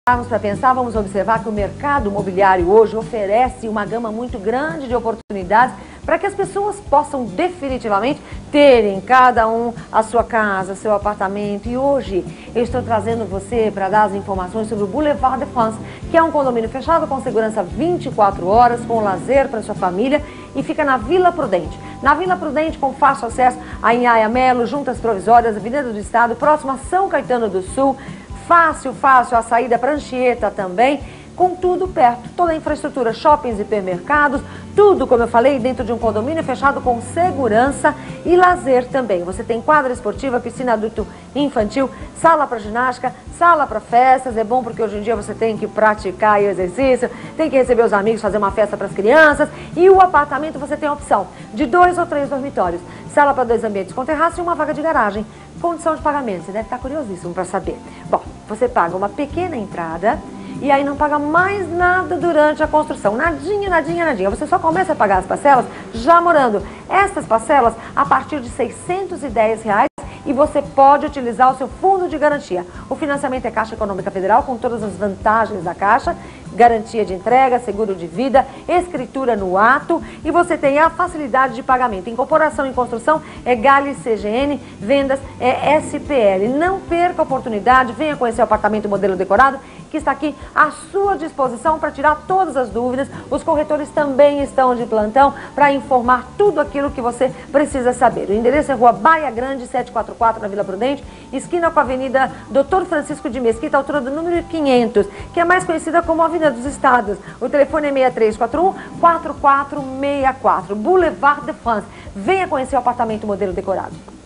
Para pensar, vamos observar que o mercado imobiliário hoje oferece uma gama muito grande de oportunidades para que as pessoas possam definitivamente terem cada um a sua casa, seu apartamento. E hoje eu estou trazendo você para dar as informações sobre o Boulevard de France, que é um condomínio fechado com segurança 24 horas, com lazer para sua família, e fica na Vila Prudente. Na Vila Prudente, com fácil acesso a Inhaia Melo, Juntas Provisórias, Avenida do Estado, próximo a São Caetano do Sul. Fácil a saída para Anchieta também, com tudo perto. Toda a infraestrutura, shoppings e hipermercados, tudo, como eu falei, dentro de um condomínio fechado com segurança e lazer também. Você tem quadra esportiva, piscina adulto e infantil, sala para ginástica, sala para festas. É bom porque hoje em dia você tem que praticar exercício, tem que receber os amigos, fazer uma festa para as crianças. E o apartamento você tem a opção de 2 ou 3 dormitórios, sala para 2 ambientes com terraço e uma vaga de garagem. Condição de pagamento, você deve estar curiosíssimo para saber. Bom, você paga uma pequena entrada e aí não paga mais nada durante a construção. Nadinha. Você só começa a pagar as parcelas já morando. Essas parcelas a partir de R$ 610 e você pode utilizar o seu fundo de garantia. O financiamento é Caixa Econômica Federal, com todas as vantagens da Caixa. Garantia de entrega, seguro de vida, escritura no ato, e você tem a facilidade de pagamento. Incorporação em construção é Gale CGN, vendas é SPL. Não perca a oportunidade, venha conhecer o apartamento modelo decorado, que está aqui à sua disposição para tirar todas as dúvidas. Os corretores também estão de plantão para informar tudo aquilo que você precisa saber. O endereço é Rua Baia Grande, 744, na Vila Prudente, esquina com a Avenida Dr. Francisco de Mesquita, altura do número 500, que é mais conhecida como Avenida dos Estados. O telefone é 6341-4464, Boulevard de France. Venha conhecer o apartamento modelo decorado.